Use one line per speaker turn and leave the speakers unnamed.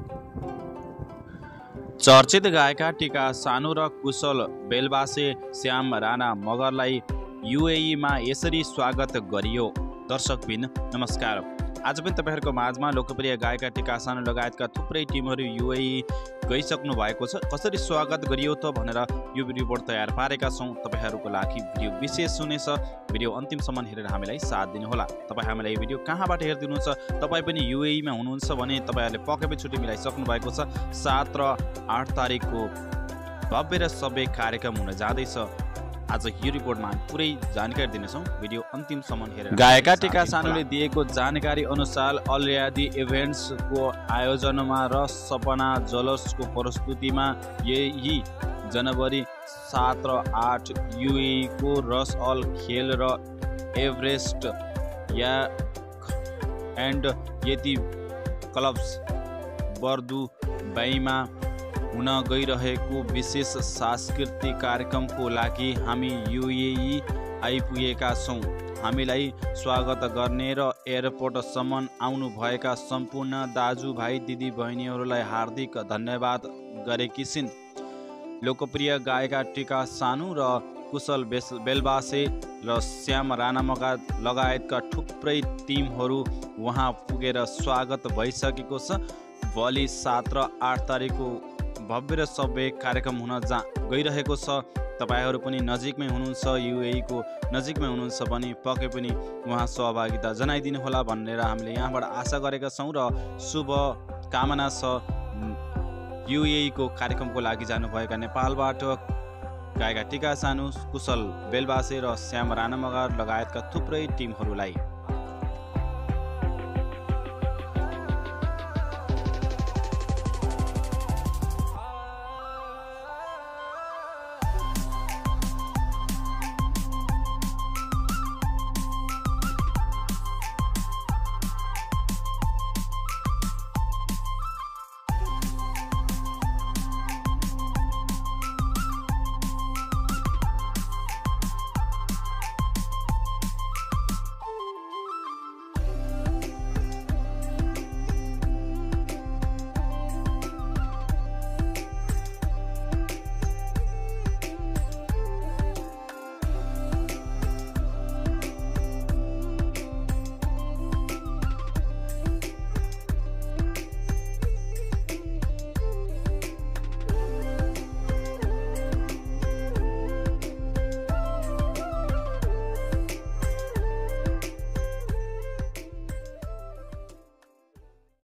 चर्चित गायका टिका सानु र कुशल बेलबासे श्याम राणा मगरलाई युएईमा यसरी स्वागत गरियो। दर्शकबिन नमस्कार। आज पनि तपाईहरुको माझमा लोकप्रिय गायका टिका सानु लगायतका थुप्रै टिमहरू युएई गइसक्नु भएको छ। कसरी स्वागत गरियो त भनेर यो भिडियो रिपोर्ट तयार पारेका छौं। तपाईहरुको लागि भिडियो विशेष हुनेछ। भिडियो अन्तिमसम्म हेरेर हामीलाई साथ दिनुहोला। तपाई हामीलाई भिडियो कहाँबाट हेर्दिनुहुन्छ? तपाई पनि युएईमा हुनुहुन्छ भने तपाईहरुले पक्कै छुट्टी मिलाइसक्नु भएको छ। 7 र 8 तारिकको भव्य र सबै कार्यक्रम हुन जाँदैछ। आज यो रिपोर्टमा पुरै जानकारी दिनेछौँ। भिडियो अन्तिमसम्म हेरेर गायका टिका सानुले दिएको जानकारी अनुसार अलयादी इभेन्ट्सको आयोजनामा र सपना जलसको प्रस्तुतिमा यही जनवरी 7 र 8 युएईको रस अल खेल र एभरेस्ट एन्ड यति क्लब्स बर्दुबाईमा हुन गइरहेको विशेष सांस्कृतिक कार्यक्रमको लागि हामी युएई आइपुगेका छौँ। हामीलाई स्वागत गर्ने र एयरपोर्टसम्म आउनुभएका सम्पूर्ण दाजुभाइ दिदीबहिनीहरूलाई हार्दिक धन्यवाद गरेकी छिन्। लोकप्रिय गायका टिका सानु र कुशल बेलबासे र श्याम राणा लगायतका थुप्रै टिमहरू वहाँ पुगेर स्वागत भइसकेको छ। भोलि 7 र 8 तारिकको भव्य र सबै कार्यक्रम हुन गइरहेको छ। तपाईहरु पनि नजिकमै हुनुहुन्छ, युएई को नजिकमै हुनुहुन्छ भने पक्कै पनि वहाँ सहभागिता जनाइदिनु होला भनेर हामीले यहाँबाट आशा गरेका छौं र शुभ कामना छ। युएई को कार्यक्रमको लागि जानुभएका नेपालबाट गायका टिका सानु, कुशल बेलबासे र श्याम राणा मगर लगायतका थुप्रै टिमहरूलाई